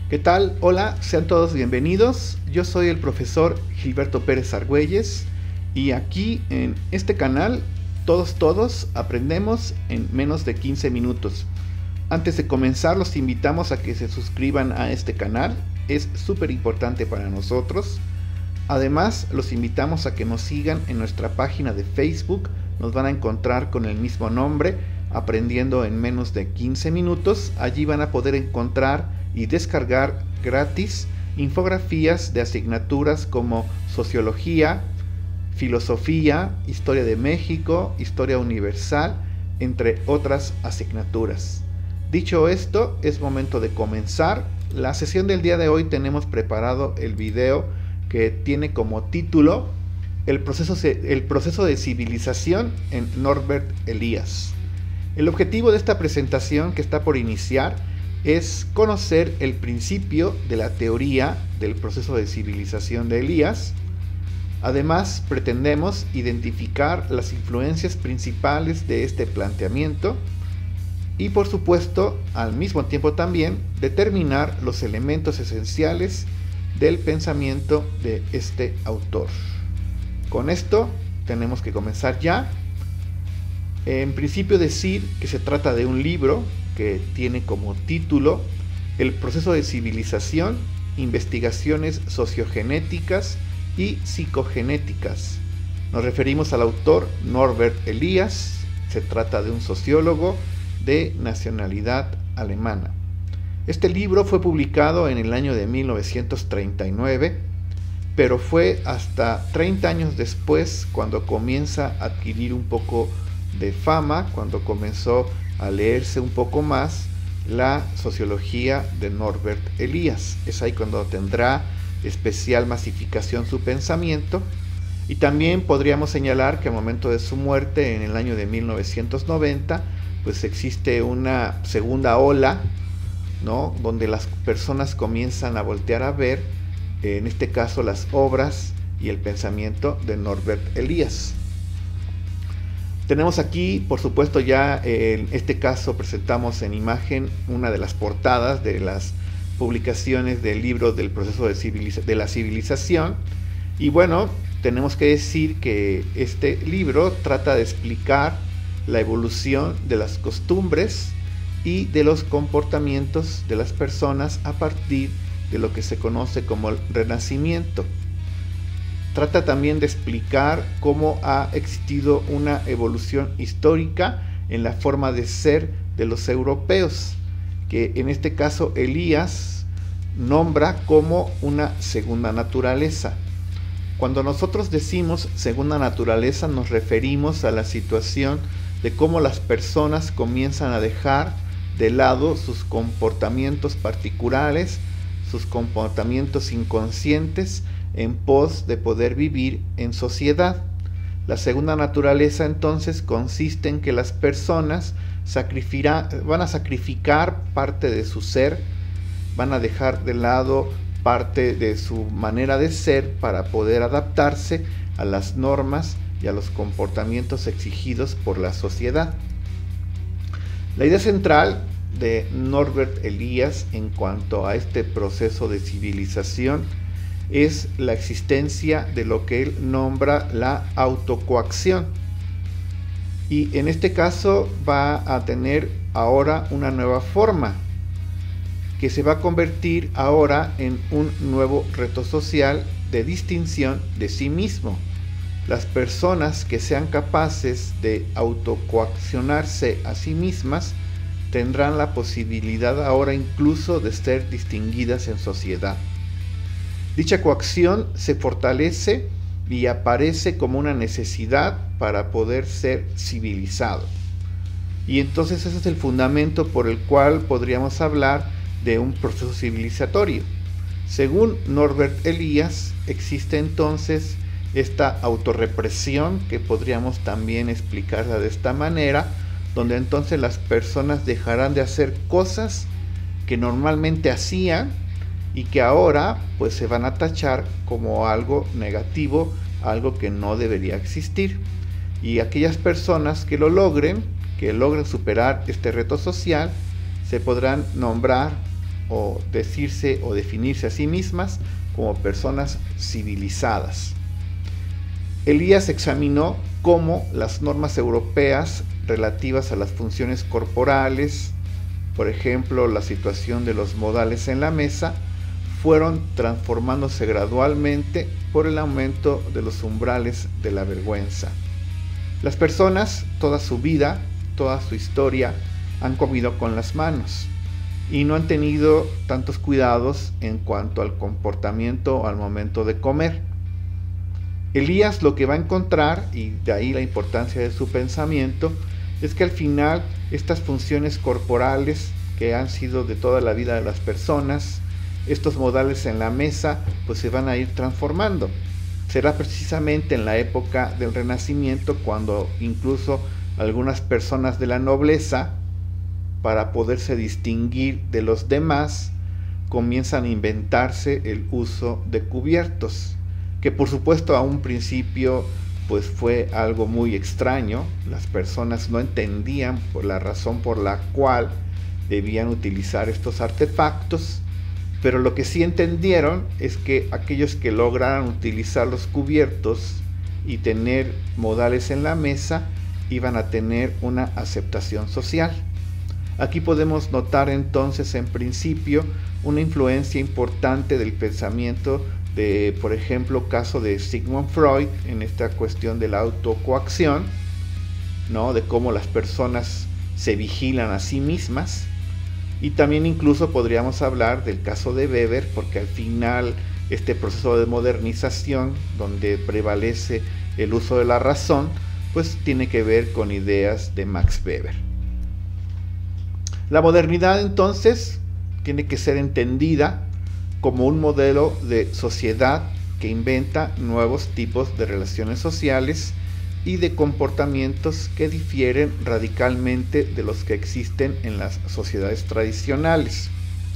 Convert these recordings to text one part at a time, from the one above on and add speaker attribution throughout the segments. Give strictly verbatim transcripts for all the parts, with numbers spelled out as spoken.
Speaker 1: ¿Qué tal? Hola, sean todos bienvenidos. Yo soy el profesor Gilberto Pérez Argüelles y aquí en este canal todos todos aprendemos en menos de quince minutos. Antes de comenzar los invitamos a que se suscriban a este canal, es súper importante para nosotros. Además los invitamos a que nos sigan en nuestra página de Facebook, nos van a encontrar con el mismo nombre, Aprendiendo en menos de quince minutos. Allí van a poder encontrar y descargar gratis infografías de asignaturas como Sociología, Filosofía, Historia de México, Historia Universal, entre otras asignaturas. Dicho esto, es momento de comenzar. La sesión del día de hoy tenemos preparado el video que tiene como título El proceso, el proceso de civilización en Norbert Elias. El objetivo de esta presentación que está por iniciar es conocer el principio de la teoría del proceso de civilización de Elias. Además, pretendemos identificar las influencias principales de este planteamiento y, por supuesto, al mismo tiempo también determinar los elementos esenciales del pensamiento de este autor. Con esto tenemos que comenzar ya. En principio decir que se trata de un libro que tiene como título El proceso de civilización, investigaciones sociogenéticas y psicogenéticas. Nos referimos al autor Norbert Elias. Se trata de un sociólogo de nacionalidad alemana. Este libro fue publicado en el año de mil novecientos treinta y nueve, pero fue hasta treinta años después cuando comienza a adquirir un poco de fama, cuando comenzó a leerse un poco más la sociología de Norbert Elias. Es ahí cuando tendrá especial masificación su pensamiento. Y también podríamos señalar que al momento de su muerte en el año de mil novecientos noventa, pues existe una segunda ola, ¿no?, donde las personas comienzan a voltear a ver, en este caso, las obras y el pensamiento de Norbert Elias. Tenemos aquí, por supuesto, ya en este caso presentamos en imagen una de las portadas de las publicaciones del libro del proceso de, civiliza de la civilización. Y bueno, tenemos que decir que este libro trata de explicar la evolución de las costumbres y de los comportamientos de las personas a partir de lo que se conoce como el Renacimiento. Trata también de explicar cómo ha existido una evolución histórica en la forma de ser de los europeos, que en este caso Elias nombra como una segunda naturaleza. Cuando nosotros decimos segunda naturaleza, nos referimos a la situación de cómo las personas comienzan a dejar de lado sus comportamientos particulares, sus comportamientos inconscientes, en pos de poder vivir en sociedad. La segunda naturaleza entonces consiste en que las personas van a sacrificar parte de su ser, van a dejar de lado parte de su manera de ser para poder adaptarse a las normas y a los comportamientos exigidos por la sociedad. La idea central de Norbert Elias en cuanto a este proceso de civilización es la existencia de lo que él nombra la autocoacción. Y en este caso va a tener ahora una nueva forma, que se va a convertir ahora en un nuevo reto social de distinción de sí mismo. Las personas que sean capaces de autocoaccionarse a sí mismas tendrán la posibilidad ahora incluso de ser distinguidas en sociedad. Dicha coacción se fortalece y aparece como una necesidad para poder ser civilizado. Y entonces ese es el fundamento por el cual podríamos hablar de un proceso civilizatorio. Según Norbert Elias, existe entonces esta autorrepresión, que podríamos también explicarla de esta manera, donde entonces las personas dejarán de hacer cosas que normalmente hacían y que ahora pues se van a tachar como algo negativo, algo que no debería existir. Y aquellas personas que lo logren, que logren superar este reto social, se podrán nombrar o decirse o definirse a sí mismas como personas civilizadas. Elías examinó cómo las normas europeas relativas a las funciones corporales, por ejemplo, la situación de los modales en la mesa, fueron transformándose gradualmente por el aumento de los umbrales de la vergüenza. Las personas, toda su vida, toda su historia, han comido con las manos y no han tenido tantos cuidados en cuanto al comportamiento al momento de comer. Elías lo que va a encontrar, y de ahí la importancia de su pensamiento, es que al final estas funciones corporales que han sido de toda la vida de las personas, estos modales en la mesa, pues se van a ir transformando. Será precisamente en la época del Renacimiento cuando incluso algunas personas de la nobleza, para poderse distinguir de los demás, comienzan a inventarse el uso de cubiertos, que por supuesto a un principio pues fue algo muy extraño. Las personas no entendían por la razón por la cual debían utilizar estos artefactos, pero lo que sí entendieron es que aquellos que lograran utilizar los cubiertos y tener modales en la mesa iban a tener una aceptación social. Aquí podemos notar entonces en principio una influencia importante del pensamiento de, por ejemplo, caso de Sigmund Freud en esta cuestión de la autocoacción, ¿no? De cómo las personas se vigilan a sí mismas. Y también incluso podríamos hablar del caso de Weber, porque al final este proceso de modernización donde prevalece el uso de la razón, pues tiene que ver con ideas de Max Weber. La modernidad entonces tiene que ser entendida como un modelo de sociedad que inventa nuevos tipos de relaciones sociales y de comportamientos que difieren radicalmente de los que existen en las sociedades tradicionales.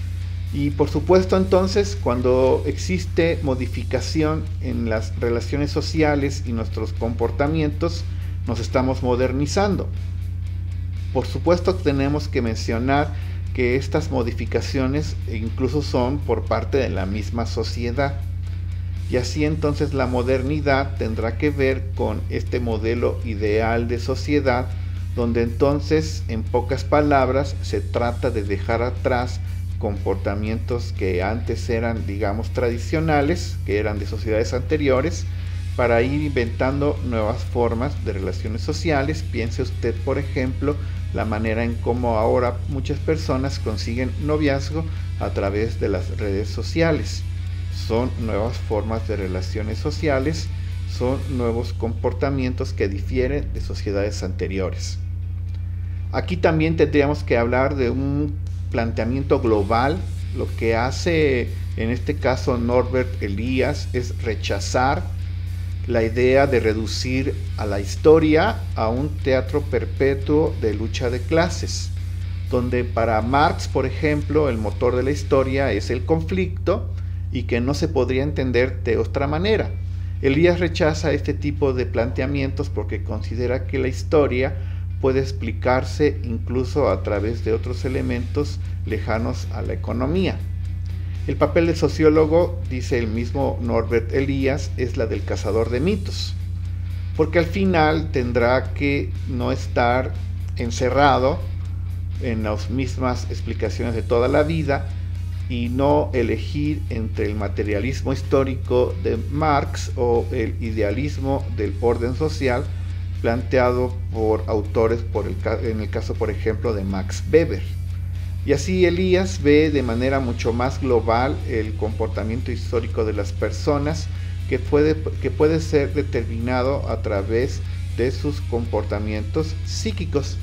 Speaker 1: Y por supuesto entonces, cuando existe modificación en las relaciones sociales y nuestros comportamientos, nos estamos modernizando. Por supuesto tenemos que mencionar que estas modificaciones incluso son por parte de la misma sociedad. Y así entonces la modernidad tendrá que ver con este modelo ideal de sociedad, donde entonces, en pocas palabras, se trata de dejar atrás comportamientos que antes eran, digamos, tradicionales, que eran de sociedades anteriores, para ir inventando nuevas formas de relaciones sociales. Piense usted, por ejemplo, la manera en cómo ahora muchas personas consiguen noviazgo a través de las redes sociales. Son nuevas formas de relaciones sociales, son nuevos comportamientos que difieren de sociedades anteriores. Aquí también tendríamos que hablar de un planteamiento global. Lo que hace en este caso Norbert Elias es rechazar la idea de reducir a la historia a un teatro perpetuo de lucha de clases, donde para Marx, por ejemplo, el motor de la historia es el conflicto y que no se podría entender de otra manera. Elías rechaza este tipo de planteamientos porque considera que la historia puede explicarse incluso a través de otros elementos lejanos a la economía. El papel del sociólogo, dice el mismo Norbert Elias, es la del cazador de mitos, porque al final tendrá que no estar encerrado en las mismas explicaciones de toda la vida y no elegir entre el materialismo histórico de Marx o el idealismo del orden social planteado por autores, por el, en el caso por ejemplo de Max Weber. Y así Elías ve de manera mucho más global el comportamiento histórico de las personas, que puede, que puede ser determinado a través de sus comportamientos psíquicos.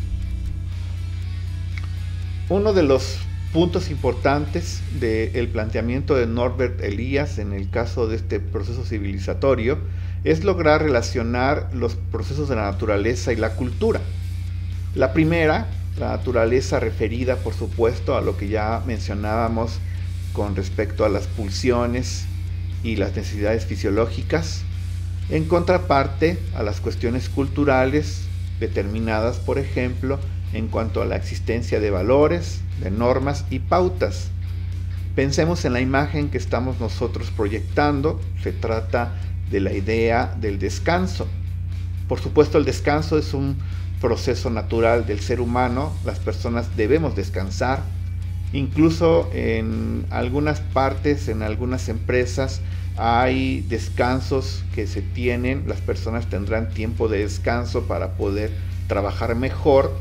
Speaker 1: Uno de los puntos importantes del planteamiento de Norbert Elias en el caso de este proceso civilizatorio es lograr relacionar los procesos de la naturaleza y la cultura. La primera, la naturaleza referida por supuesto a lo que ya mencionábamos con respecto a las pulsiones y las necesidades fisiológicas, en contraparte a las cuestiones culturales determinadas, por ejemplo, en cuanto a la existencia de valores, de normas y pautas, Pensemos en la imagen que estamos nosotros proyectando. Se trata de la idea del descanso. Por supuesto, el descanso es un proceso natural del ser humano. Las personas debemos descansar. Incluso en algunas partes, en algunas empresas, hay descansos que se tienen. Las personas tendrán tiempo de descanso para poder trabajar mejor,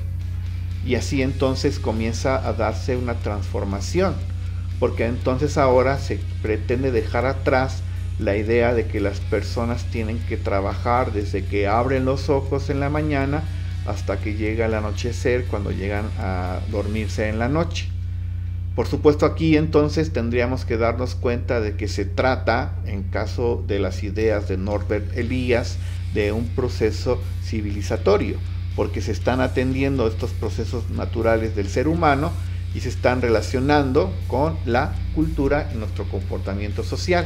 Speaker 1: y así entonces comienza a darse una transformación, porque entonces ahora se pretende dejar atrás la idea de que las personas tienen que trabajar desde que abren los ojos en la mañana hasta que llega el anochecer, cuando llegan a dormirse en la noche. Por supuesto, aquí entonces tendríamos que darnos cuenta de que se trata, en caso de las ideas de Norbert Elias, de un proceso civilizatorio, porque se están atendiendo estos procesos naturales del ser humano y se están relacionando con la cultura y nuestro comportamiento social.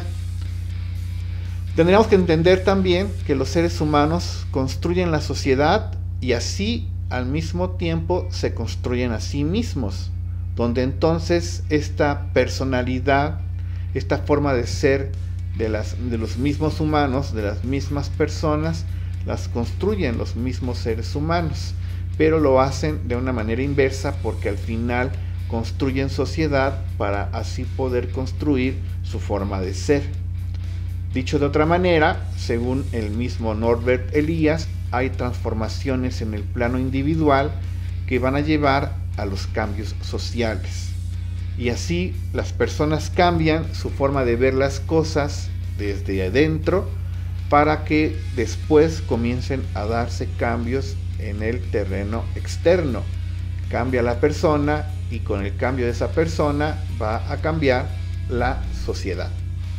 Speaker 1: Tendríamos que entender también que los seres humanos construyen la sociedad y así al mismo tiempo se construyen a sí mismos, donde entonces esta personalidad, esta forma de ser de, las, de los mismos humanos, de las mismas personas, las construyen los mismos seres humanos, pero lo hacen de una manera inversa, porque al final construyen sociedad para así poder construir su forma de ser. Dicho de otra manera, según el mismo Norbert Elias, hay transformaciones en el plano individual que van a llevar a los cambios sociales. Y así las personas cambian su forma de ver las cosas desde adentro, para que después comiencen a darse cambios en el terreno externo. Cambia la persona y con el cambio de esa persona va a cambiar la sociedad.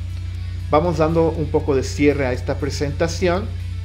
Speaker 1: Vamos dando un poco de cierre a esta presentación.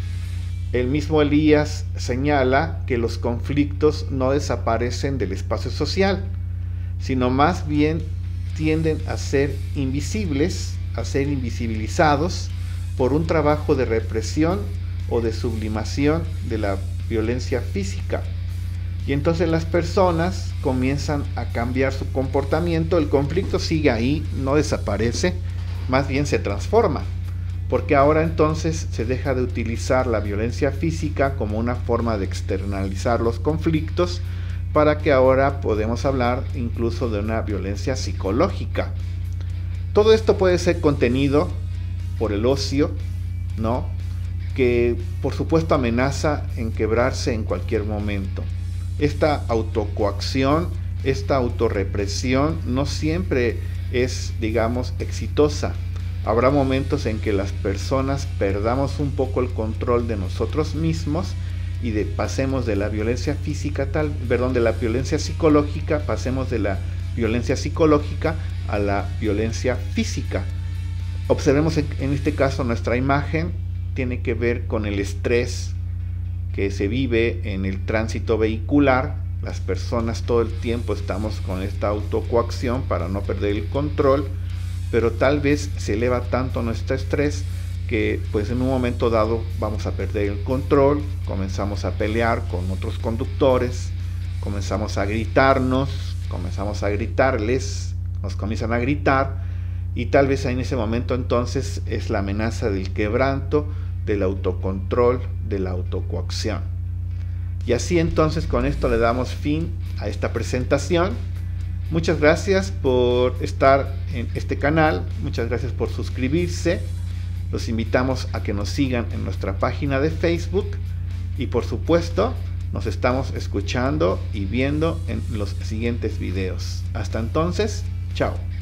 Speaker 1: El mismo Elías señala que los conflictos no desaparecen del espacio social, sino más bien tienden a ser invisibles, a ser invisibilizados por un trabajo de represión o de sublimación de la violencia física. Y entonces las personas comienzan a cambiar su comportamiento. El conflicto sigue ahí, no desaparece, más bien se transforma, porque ahora entonces se deja de utilizar la violencia física como una forma de externalizar los conflictos, para que ahora podemos hablar incluso de una violencia psicológica. Todo esto puede ser contenido por el ocio, ¿no?, que por supuesto amenaza en quebrarse en cualquier momento. Esta autocoacción, esta autorrepresión no siempre es, digamos, exitosa. Habrá momentos en que las personas perdamos un poco el control de nosotros mismos y de, pasemos de la violencia física, tal, perdón, de la violencia psicológica, pasemos de la violencia psicológica a la violencia física. Observemos en, en este caso nuestra imagen tiene que ver con el estrés que se vive en el tránsito vehicular. Las personas todo el tiempo estamos con esta autocoacción para no perder el control, pero tal vez se eleva tanto nuestro estrés que pues en un momento dado vamos a perder el control, comenzamos a pelear con otros conductores, comenzamos a gritarnos, comenzamos a gritarles, nos comienzan a gritar, y tal vez en ese momento entonces es la amenaza del quebranto, del autocontrol, de la autocoacción. Y así entonces con esto le damos fin a esta presentación. Muchas gracias por estar en este canal, muchas gracias por suscribirse. Los invitamos a que nos sigan en nuestra página de Facebook y por supuesto nos estamos escuchando y viendo en los siguientes videos. Hasta entonces, chao.